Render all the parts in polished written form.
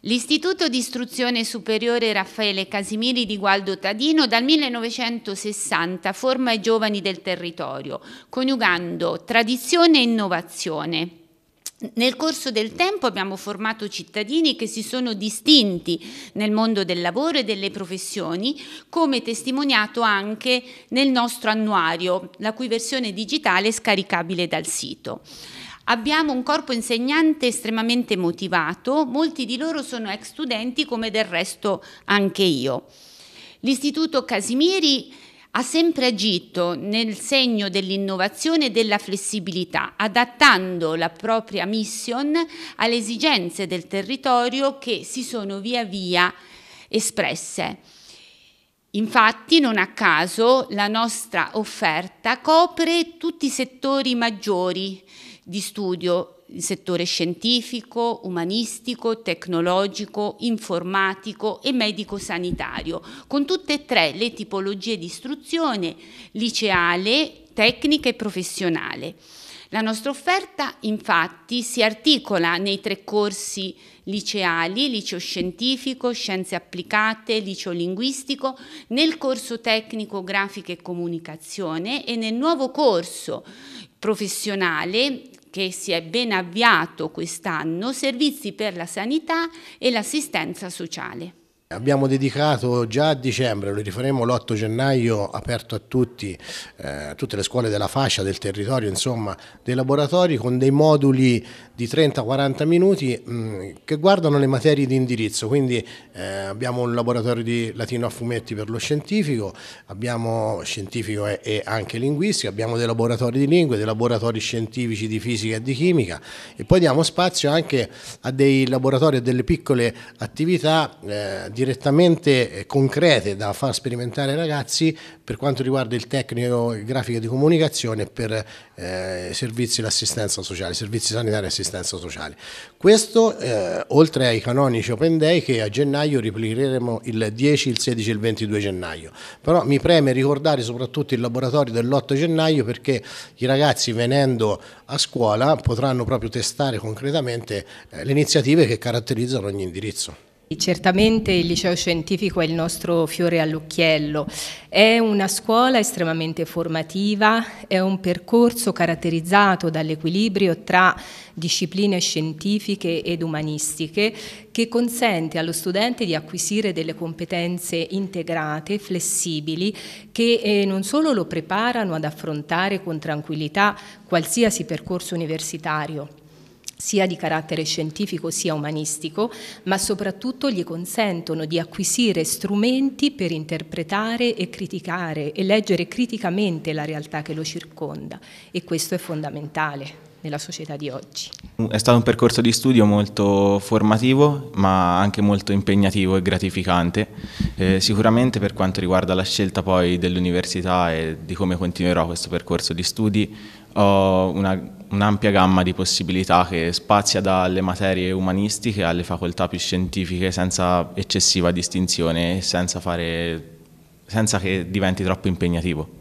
L'Istituto di Istruzione Superiore Raffaele Casimiri di Gualdo Tadino dal 1960 forma i giovani del territorio, coniugando tradizione e innovazione. Nel corso del tempo abbiamo formato cittadini che si sono distinti nel mondo del lavoro e delle professioni, come testimoniato anche nel nostro annuario, la cui versione digitale è scaricabile dal sito. Abbiamo un corpo insegnante estremamente motivato, molti di loro sono ex studenti come del resto anche io. L'Istituto Casimiri ha sempre agito nel segno dell'innovazione e della flessibilità, adattando la propria mission alle esigenze del territorio che si sono via via espresse. Infatti, non a caso, la nostra offerta copre tutti i settori maggiori di studio, il settore scientifico, umanistico, tecnologico, informatico e medico-sanitario, con tutte e tre le tipologie di istruzione liceale, tecnica e professionale. La nostra offerta, infatti, si articola nei tre corsi liceali, liceo scientifico, scienze applicate, liceo linguistico, nel corso tecnico grafica e comunicazione e nel nuovo corso professionale che si è ben avviato quest'anno, servizi per la sanità e l'assistenza sociale. Abbiamo dedicato già a dicembre, lo rifaremo l'8 gennaio, aperto a tutti, tutte le scuole della fascia, del territorio, insomma, dei laboratori con dei moduli di 30-40 minuti che guardano le materie di indirizzo, quindi abbiamo un laboratorio di latino a fumetti per lo scientifico, abbiamo scientifico e anche linguistico, abbiamo dei laboratori di lingue, dei laboratori scientifici di fisica e di chimica e poi diamo spazio anche a dei laboratori e delle piccole attività direttamente concrete da far sperimentare ai ragazzi per quanto riguarda il tecnico, il grafico di comunicazione per servizi di assistenza sociale, servizi sanitari e assistenza sociale. Questo oltre ai canonici Open Day che a gennaio replicheremo il 10, il 16 e il 22 gennaio. Però mi preme ricordare soprattutto il laboratorio dell'8 gennaio perché i ragazzi venendo a scuola potranno proprio testare concretamente le iniziative che caratterizzano ogni indirizzo. Certamente il liceo scientifico è il nostro fiore all'occhiello, è una scuola estremamente formativa, è un percorso caratterizzato dall'equilibrio tra discipline scientifiche ed umanistiche che consente allo studente di acquisire delle competenze integrate, flessibili, che non solo lo preparano ad affrontare con tranquillità qualsiasi percorso universitario, sia di carattere scientifico sia umanistico, ma soprattutto gli consentono di acquisire strumenti per interpretare e criticare e leggere criticamente la realtà che lo circonda e questo è fondamentale nella società di oggi. È stato un percorso di studio molto formativo ma anche molto impegnativo e gratificante, sicuramente per quanto riguarda la scelta poi dell'università e di come continuerò questo percorso di studi ho un'ampia gamma di possibilità che spazia dalle materie umanistiche alle facoltà più scientifiche senza eccessiva distinzione e senza che diventi troppo impegnativo.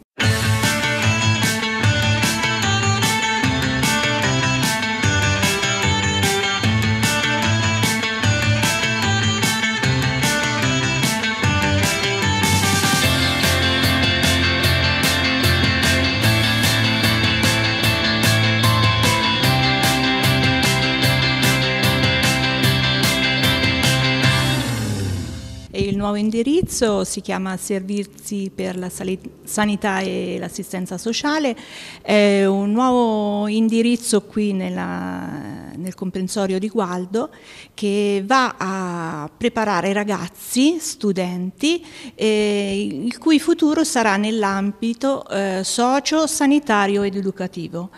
Il nuovo indirizzo si chiama Servizi per la sanità e l'assistenza sociale, è un nuovo indirizzo qui nel comprensorio di Gualdo che va a preparare ragazzi, studenti, il cui futuro sarà nell'ambito socio-sanitario ed educativo.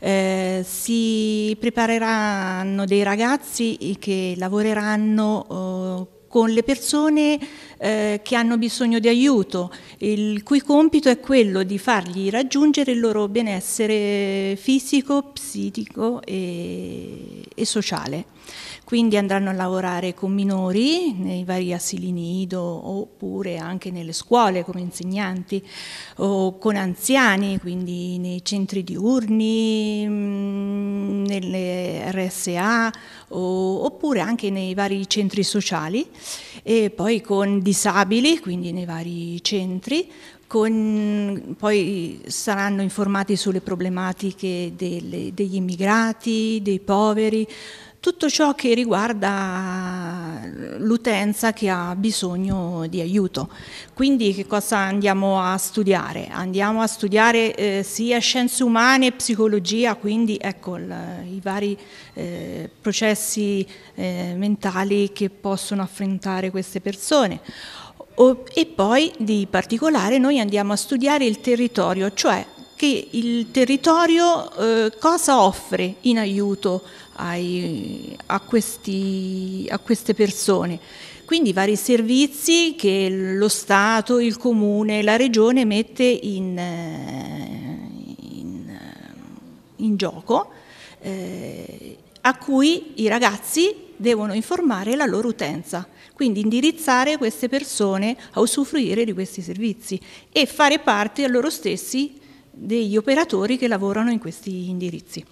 Si prepareranno dei ragazzi che lavoreranno con le persone che hanno bisogno di aiuto, il cui compito è quello di fargli raggiungere il loro benessere fisico, psichico e sociale. Quindi andranno a lavorare con minori nei vari asili nido oppure anche nelle scuole come insegnanti, o con anziani, quindi nei centri diurni, nelle RSA oppure anche nei vari centri sociali, e poi con disabili, quindi nei vari centri. Poi saranno informati sulle problematiche degli immigrati, dei poveri, tutto ciò che riguarda l'utenza che ha bisogno di aiuto. Quindi che cosa andiamo a studiare? Andiamo a studiare sia scienze umane e psicologia, quindi ecco i vari processi mentali che possono affrontare queste persone. E poi di particolare noi andiamo a studiare il territorio, cioè che il territorio cosa offre in aiuto a queste persone. Quindi vari servizi che lo Stato, il Comune, la Regione mette in gioco, a cui i ragazzi devono informare la loro utenza, quindi indirizzare queste persone a usufruire di questi servizi e fare parte a loro stessi degli operatori che lavorano in questi indirizzi.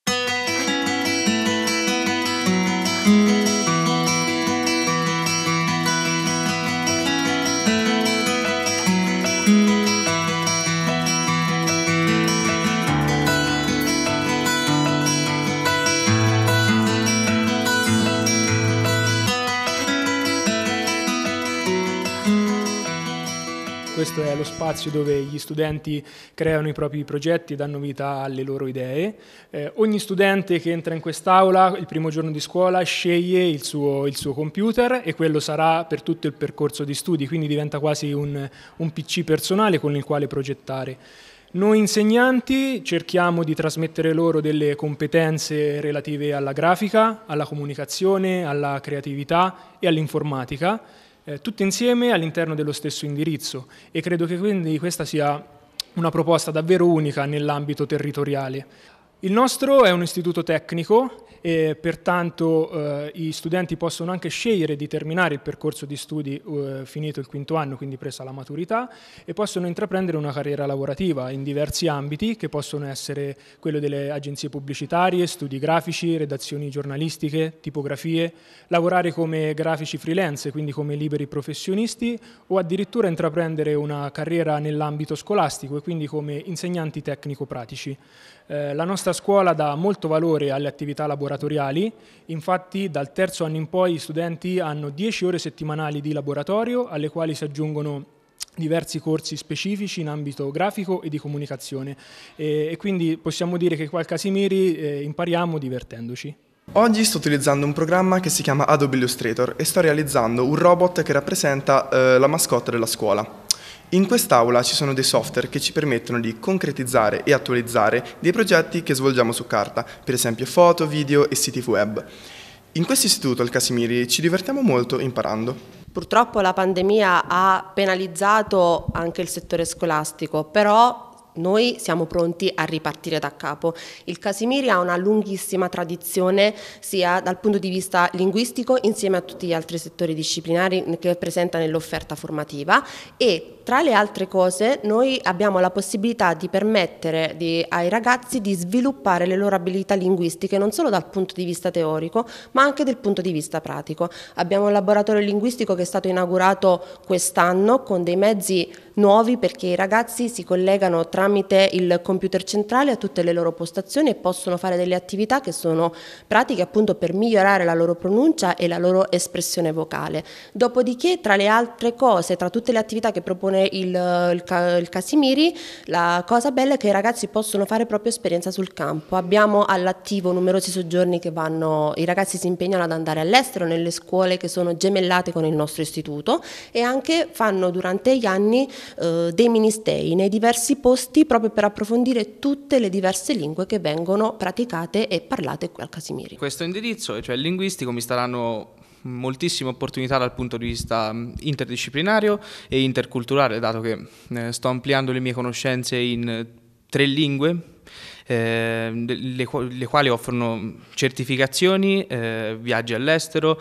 Questo è lo spazio dove gli studenti creano i propri progetti e danno vita alle loro idee. Ogni studente che entra in quest'aula il primo giorno di scuola sceglie il suo computer e quello sarà per tutto il percorso di studi, quindi diventa quasi un PC personale con il quale progettare. Noi insegnanti cerchiamo di trasmettere loro delle competenze relative alla grafica, alla comunicazione, alla creatività e all'informatica, tutte insieme all'interno dello stesso indirizzo, e credo che quindi questa sia una proposta davvero unica nell'ambito territoriale. Il nostro è un istituto tecnico e pertanto gli studenti possono anche scegliere di terminare il percorso di studi finito il quinto anno, quindi presa la maturità, e possono intraprendere una carriera lavorativa in diversi ambiti, che possono essere quello delle agenzie pubblicitarie, studi grafici, redazioni giornalistiche, tipografie, lavorare come grafici freelance, quindi come liberi professionisti, o addirittura intraprendere una carriera nell'ambito scolastico e quindi come insegnanti tecnico-pratici. La nostra scuola dà molto valore alle attività laboratoriali, infatti dal terzo anno in poi gli studenti hanno 10 ore settimanali di laboratorio, alle quali si aggiungono diversi corsi specifici in ambito grafico e di comunicazione, e quindi possiamo dire che qua al Casimiri impariamo divertendoci. Oggi sto utilizzando un programma che si chiama Adobe Illustrator e sto realizzando un robot che rappresenta la mascotte della scuola. In quest'aula ci sono dei software che ci permettono di concretizzare e attualizzare dei progetti che svolgiamo su carta, per esempio foto, video e siti web. In questo istituto al Casimiri ci divertiamo molto imparando. Purtroppo la pandemia ha penalizzato anche il settore scolastico, però noi siamo pronti a ripartire da capo. Il Casimiri ha una lunghissima tradizione sia dal punto di vista linguistico insieme a tutti gli altri settori disciplinari che presenta nell'offerta formativa, e tra le altre cose noi abbiamo la possibilità di permettere ai ragazzi di sviluppare le loro abilità linguistiche non solo dal punto di vista teorico ma anche dal punto di vista pratico. Abbiamo un laboratorio linguistico che è stato inaugurato quest'anno con dei mezzi nuovi, perché i ragazzi si collegano tramite il computer centrale a tutte le loro postazioni e possono fare delle attività che sono pratiche appunto per migliorare la loro pronuncia e la loro espressione vocale. Dopodiché, tra le altre cose, tra tutte le attività che propone il Casimiri, la cosa bella è che i ragazzi possono fare proprio esperienza sul campo. Abbiamo all'attivo numerosi soggiorni che i ragazzi si impegnano ad andare all'estero nelle scuole che sono gemellate con il nostro istituto, e anche fanno durante gli anni dei ministeri nei diversi posti proprio per approfondire tutte le diverse lingue che vengono praticate e parlate qui al Casimiri. Questo indirizzo, cioè il linguistico, mi staranno moltissime opportunità dal punto di vista interdisciplinario e interculturale, dato che sto ampliando le mie conoscenze in 3 lingue, le quali offrono certificazioni, viaggi all'estero.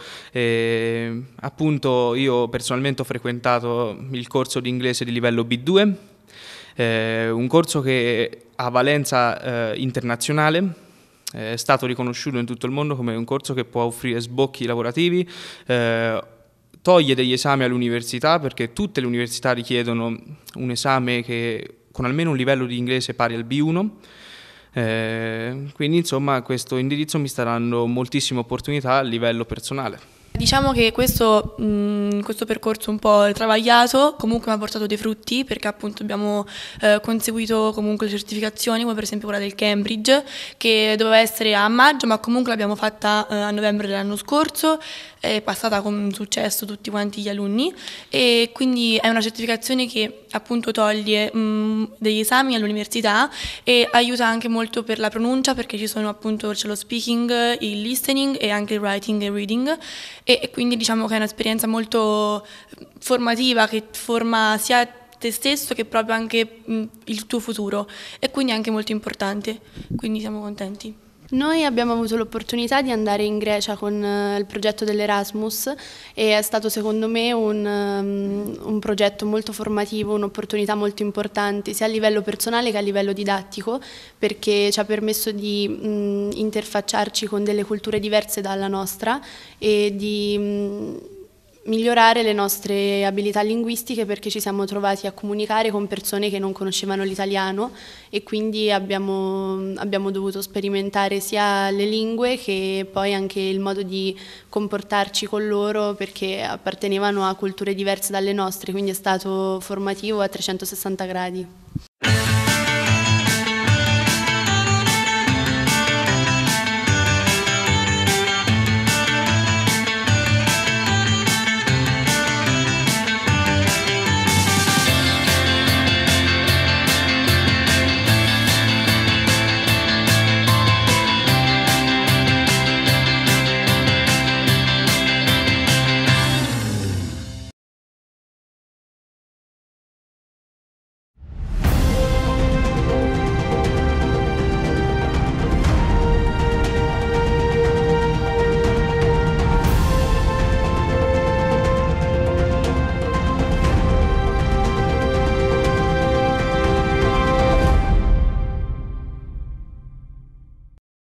Appunto io personalmente ho frequentato il corso di inglese di livello B2, un corso che ha valenza internazionale, è stato riconosciuto in tutto il mondo come un corso che può offrire sbocchi lavorativi, toglie degli esami all'università, perché tutte le università richiedono un esame che con almeno un livello di inglese pari al B1. Quindi insomma questo indirizzo mi sta dando moltissime opportunità a livello personale. Diciamo che questo percorso un po' travagliato comunque mi ha portato dei frutti, perché appunto abbiamo conseguito comunque le certificazioni, come per esempio quella del Cambridge, che doveva essere a maggio, ma comunque l'abbiamo fatta a novembre dell'anno scorso, è passata con successo tutti quanti gli alunni, e quindi è una certificazione che appunto toglie degli esami all'università e aiuta anche molto per la pronuncia, perché c'è lo speaking, il listening e anche il writing e il reading, e quindi diciamo che è un'esperienza molto formativa, che forma sia te stesso che proprio anche il tuo futuro, e quindi è anche molto importante, quindi siamo contenti. Noi abbiamo avuto l'opportunità di andare in Grecia con il progetto dell'Erasmus, e è stato secondo me un progetto molto formativo, un'opportunità molto importante sia a livello personale che a livello didattico, perché ci ha permesso di interfacciarci con delle culture diverse dalla nostra e di migliorare le nostre abilità linguistiche, perché ci siamo trovati a comunicare con persone che non conoscevano l'italiano, e quindi abbiamo dovuto sperimentare sia le lingue che poi anche il modo di comportarci con loro, perché appartenevano a culture diverse dalle nostre, quindi è stato formativo a 360 gradi.